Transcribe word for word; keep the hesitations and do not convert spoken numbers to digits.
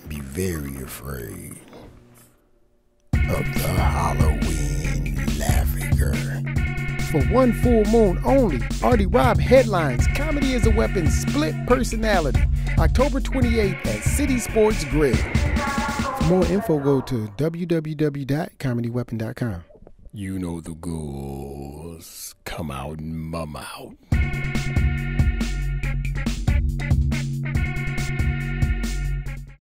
be very afraid of the Halloween Laffacre. For one full moon only, Artie Rob headlines Comedy is a Weapon Split Personality, October twenty-eighth at City Sports Grille. For more info, go to w w w dot comedy weapon dot com. You know the ghouls. Come out and mum out.